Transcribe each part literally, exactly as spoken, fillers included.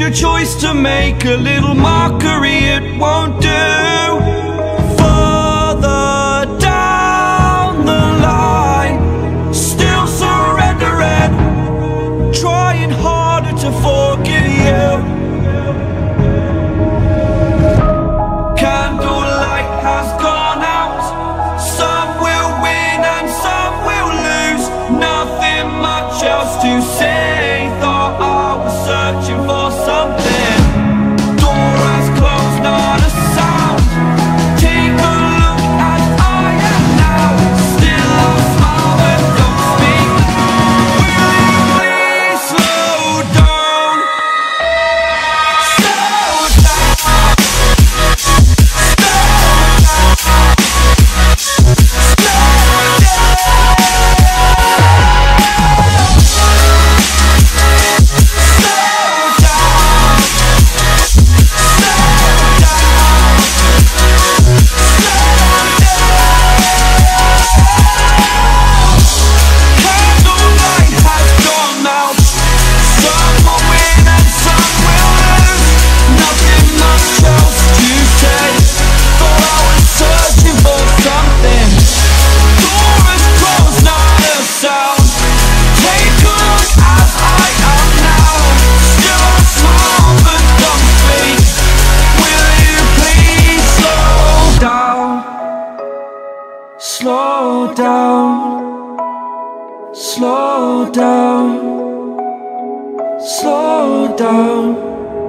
your choice to make a little mockery, it won't do. Further down the line, still surrendering, trying harder to forgive you. Candlelight has gone out. Some will win and some will lose. Nothing much else to say. Thought I was searching for something. Door has closed, not a sound. Take a look as I am now. Still I smile but don't speak. Will you please slow down? Slow down. Slow down, slow down, slow down.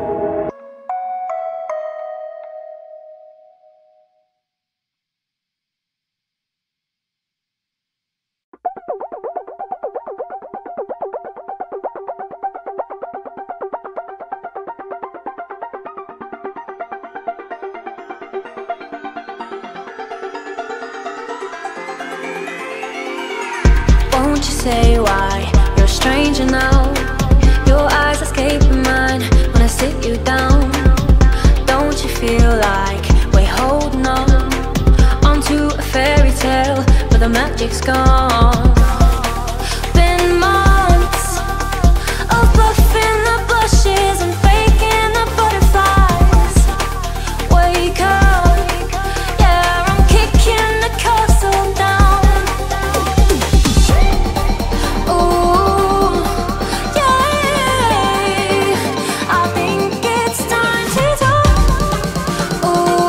Won't you say why you're a stranger now? Your eyes escaping mine when I sit you down. Don't you feel like we're holding on onto a fairy tale, but the magic's gone? Been months of bluffing the bushes and faking the butterflies. Wake up, yeah, I'm kicking the castle down.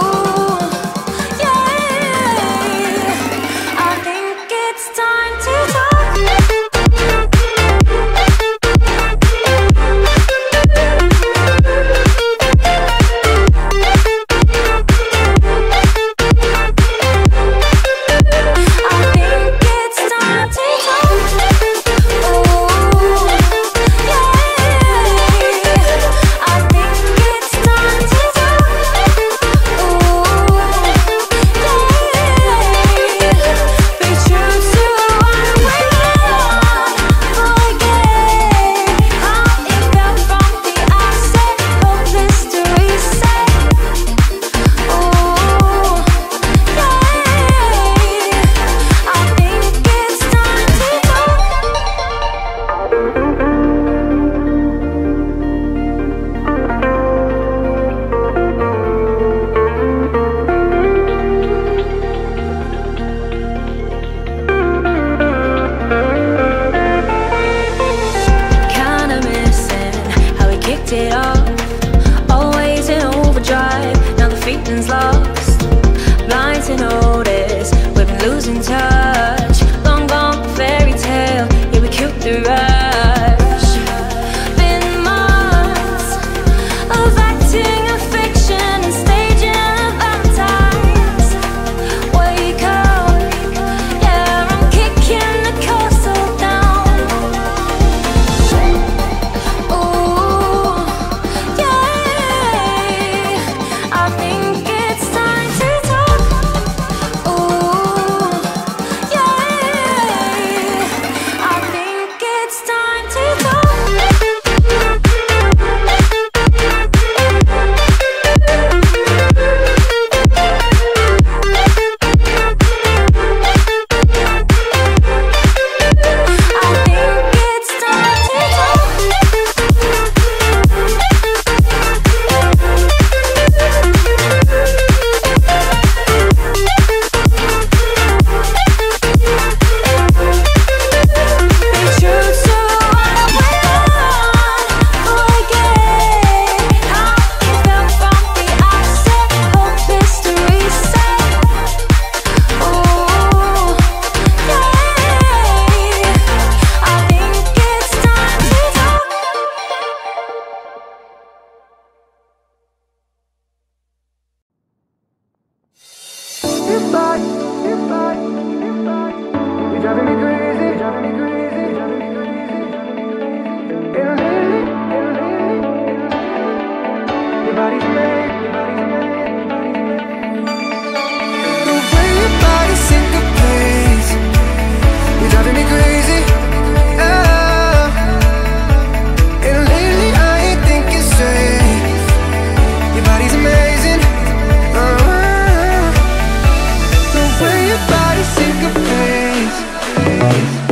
Time to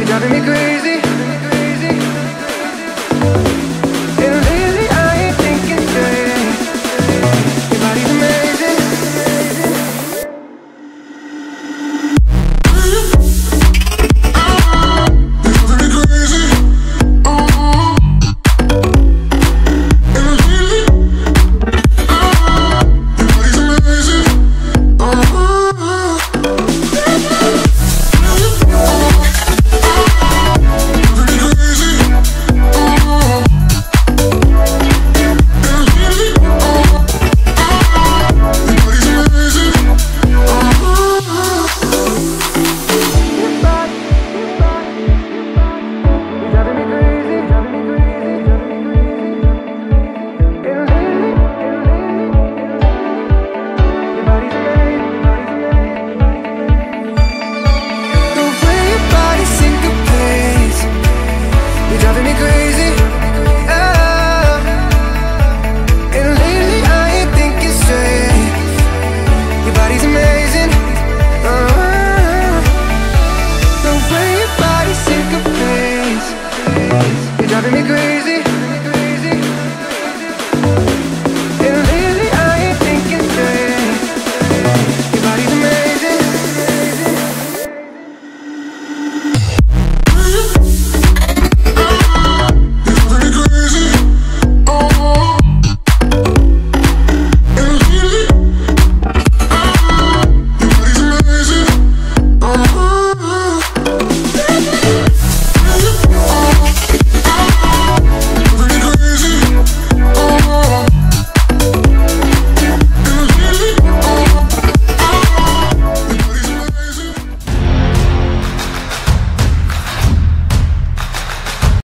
You're driving me crazy. And lately I ain't thinking straight. Your body's amazing. Driving me crazy, oh. And lately I ain't thinking straight. Your body's amazing, oh. The way your body syncopates, you're driving me crazy.